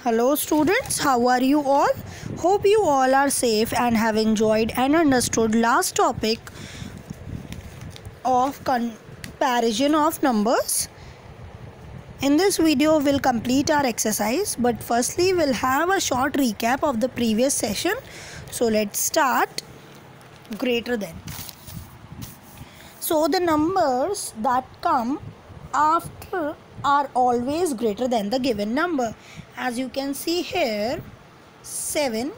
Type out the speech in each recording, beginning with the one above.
Hello students, how are you all? Hope you all are safe and have enjoyed and understood last topic of comparison of numbers. In this video we'll complete our exercise, but firstly we'll have a short recap of the previous session. So let's start. Greater than. So the numbers that come after are always greater than the given number. As you can see here, 7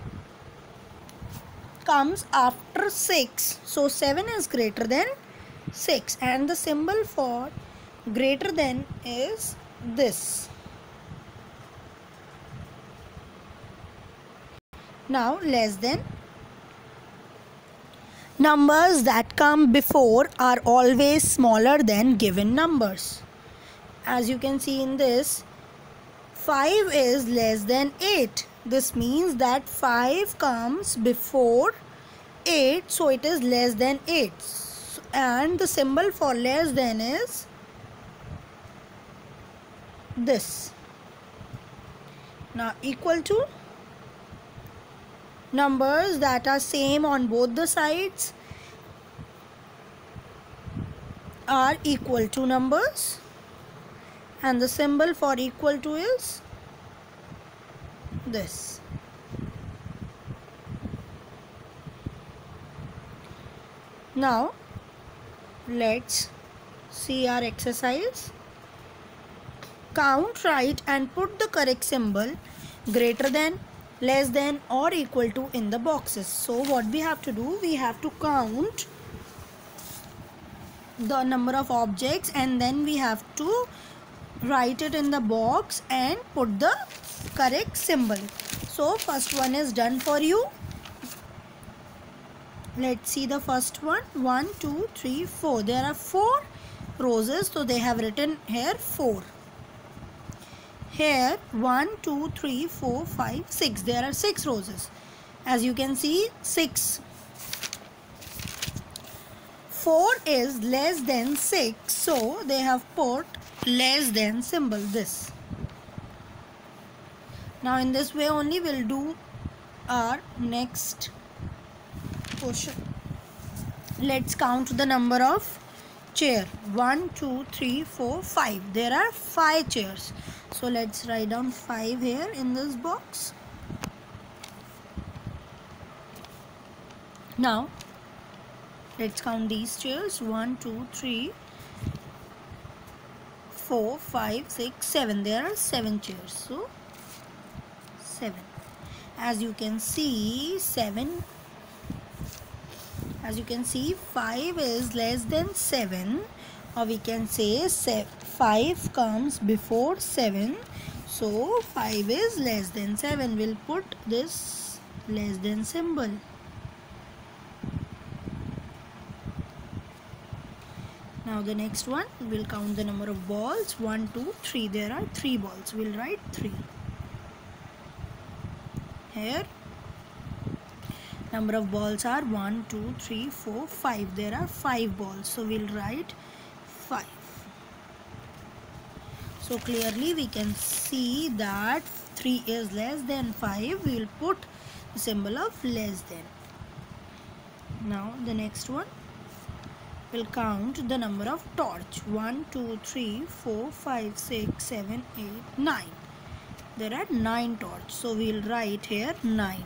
comes after 6. So 7 is greater than 6, and the symbol for greater than is this. Now less than. Numbers that come before are always smaller than given numbers. As you can see in this, 5 is less than 8. This means that 5 comes before 8, so it is less than 8. And the symbol for less than is this. Now equal to. Numbers that are same on both the sides are equal to numbers, and the symbol for equal to is this. Now let's see our exercise. Count right and put the correct symbol greater than, less than or equal to in the boxes. So what we have to do, we have to count the number of objects and then we have to write it in the box and put the correct symbol. So first one is done for you. Let's see the first one. 1, 2, 3, 4. There are 4 roses, so they have written here 4. Here 1, 2, 3, 4, 5, 6. There are 6 roses. As you can see, 6. 4 is less than 6. So they have put less than symbol, this. Now in this way only we'll do our next question. Let's count the number of chair. 1, 2, 3, 4, 5. There are 5 chairs. So let's write down 5 here in this box. Now let's count these chairs. 1, 2, 3, 4, 5, 6, 7. There are 7 chairs. So 7. As you can see, 5 is less than 7, or we can say 5 comes before 7, so 5 is less than 7. We'll put this less than symbol. Now the next one, we'll count the number of balls. 1, 2, 3. There are 3 balls. We'll write 3. Here number of balls are 1, 2, 3, 4, 5. There are 5 balls, so we'll write 5. So clearly we can see that 3 is less than 5. We will put the symbol of less than. Now the next one, we'll count the number of torch. 1, 2, 3, 4, 5, 6, 7, 8, 9. There are 9 torches, so we'll write here 9.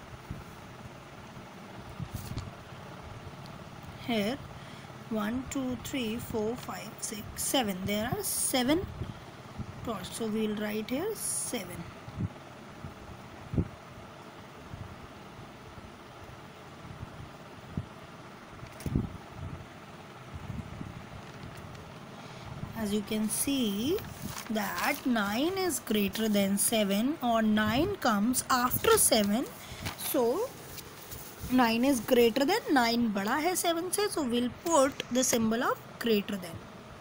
Here 1, 2, 3, 4, 5, 6, 7. There are 7 torches, so we'll write here 7. As you can see that 9 is greater than 7, or 9 comes after 7. So 9 is greater than, 9 बड़ा है 7 से, so we'll put the symbol of greater than.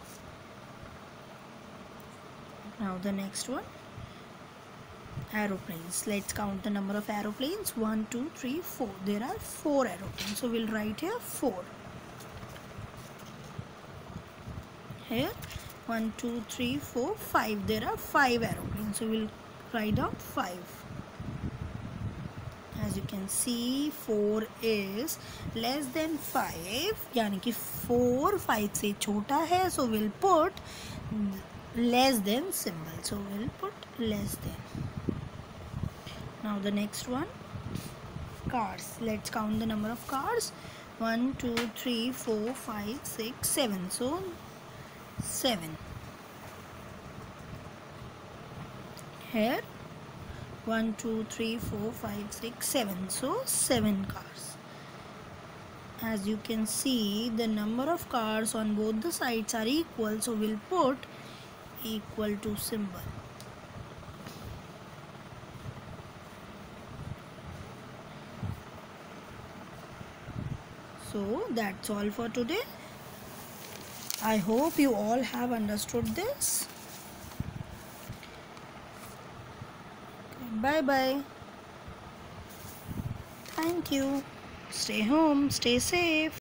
Now the next one, aeroplanes. Let's count the number of aeroplanes. 1, 2, 3, 4. There are 4 aeroplanes, so we'll write here 4. Here 1, 2, 3, 4, 5. There are 5 aeroplanes, so we'll write down 5. As you can see 4 is less than 5, यानी कि 4 5 से छोटा है, so we'll put less than symbol, so we'll put less than. Now the next one, cars. Let's count the number of cars. 1 2 3 4 5 6 7, so 7. Here 1 2 3 4 5 6 7, so 7 cars. As you can see, the number of cars on both the sides are equal, so we'll put equal to symbol. So that's all for today. I hope you all have understood this. Bye bye. Thank you. Stay home, stay safe.